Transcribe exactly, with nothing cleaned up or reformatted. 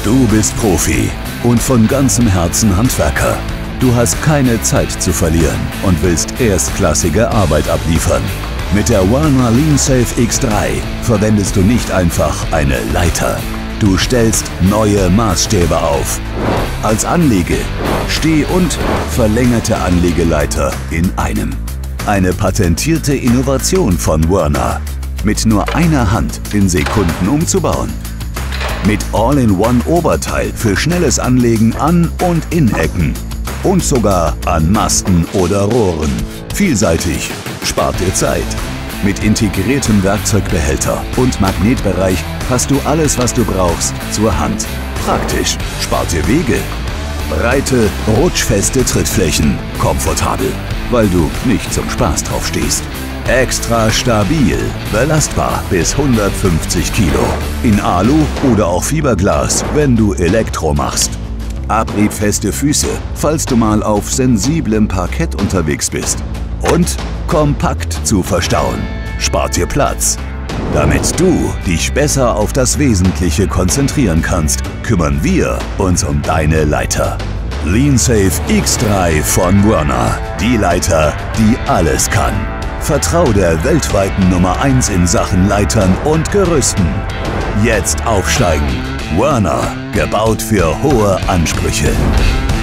Du bist Profi und von ganzem Herzen Handwerker. Du hast keine Zeit zu verlieren und willst erstklassige Arbeit abliefern. Mit der Werner LeanSafe X drei verwendest du nicht einfach eine Leiter. Du stellst neue Maßstäbe auf. Als Anlege-, Steh- und verlängerte Anlegeleiter in einem. Eine patentierte Innovation von Werner. Mit nur einer Hand in Sekunden umzubauen. Mit All-in-One-Oberteil für schnelles Anlegen an und in Ecken. Und sogar an Masten oder Rohren. Vielseitig, spart dir Zeit. Mit integriertem Werkzeugbehälter und Magnetbereich hast du alles, was du brauchst, zur Hand. Praktisch, spart dir Wege. Breite, rutschfeste Trittflächen, komfortabel, weil du nicht zum Spaß drauf stehst. Extra stabil, belastbar bis hundertfünfzig Kilo. In Alu oder auch Fiberglas, wenn du Elektro machst. Abriebfeste Füße, falls du mal auf sensiblem Parkett unterwegs bist. Und kompakt zu verstauen. Spart dir Platz. Damit du dich besser auf das Wesentliche konzentrieren kannst, kümmern wir uns um deine Leiter. LeanSafe X drei von Werner. Die Leiter, die alles kann. Vertrau der weltweiten Nummer eins in Sachen Leitern und Gerüsten. Jetzt aufsteigen. Werner, gebaut für hohe Ansprüche.